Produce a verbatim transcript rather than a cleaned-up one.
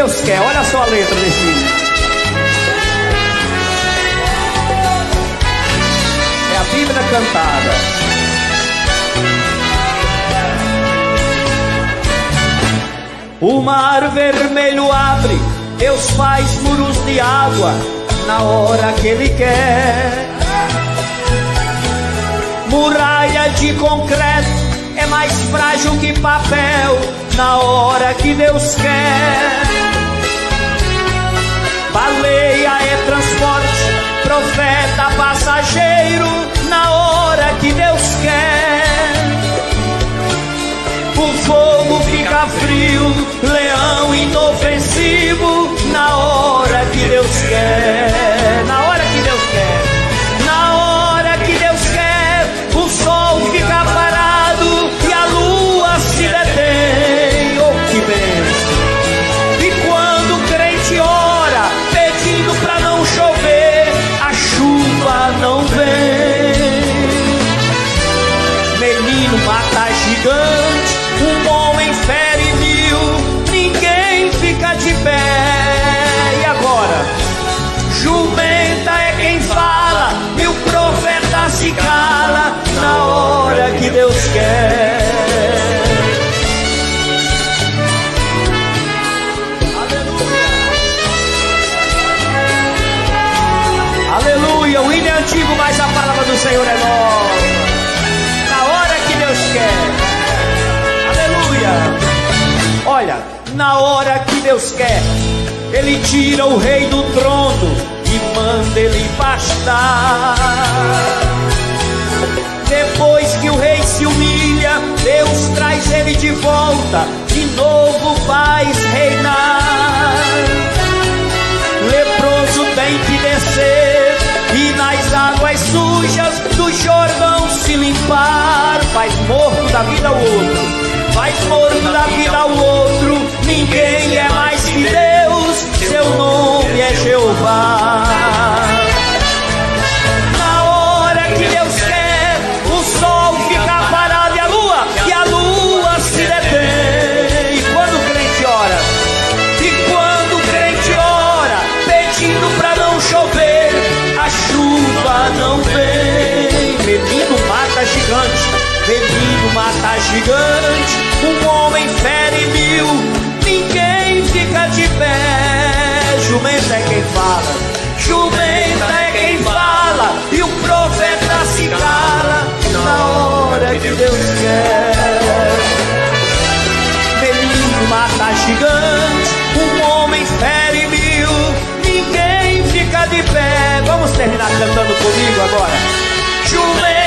Deus quer. Olha só a letra desse hino. É a Bíblia cantada. O mar vermelho abre, Deus faz muros de água na hora que Ele quer. Muralha de concreto é mais frágil que papel na hora que Deus quer. Baleia é transporte, profeta passageiro na hora que Deus quer. O fogo fica frio, leão inofensivo na hora que Deus quer. Na hora que Deus quer. Na hora que Deus quer, o sol fica parado e a lua se detém. Oh, que bênção! E quando o crente ora, pedindo pra não chover, a chuva não vem. Menino mata gigante, um homem fere mil, ninguém fica de pé. E agora? Jumenta é quem fala e o profeta se cala na hora que Deus quer. Aleluia! Aleluia! O hino é antigo, mas a palavra do Senhor é nova. Na hora que Deus quer. Olha, na hora que Deus quer, Ele tira o rei do trono e manda ele pastar. Depois que o rei se humilha, Deus traz ele de volta, de novo faz reinar. Leproso tem que descer e nas águas sujas do Jordão se limpar. Faz morto da vida ao outro, faz morto da vida ao outro. Ninguém é mais que Deus, seu nome é Jeová. Na hora que Deus quer, o sol fica parado e a lua, e a lua se detém. E quando o crente ora, e quando o crente ora, pedindo pra não chover, a chuva não vem. Menino mata gigante, menino mata gigante, um homem fere mil, ninguém fica de pé. Jumenta é quem fala, jumenta é quem fala, e o profeta se cala na hora que Deus quer. Menino mata gigante, um homem fere mil, ninguém fica de pé. Vamos terminar cantando comigo agora. Jumenta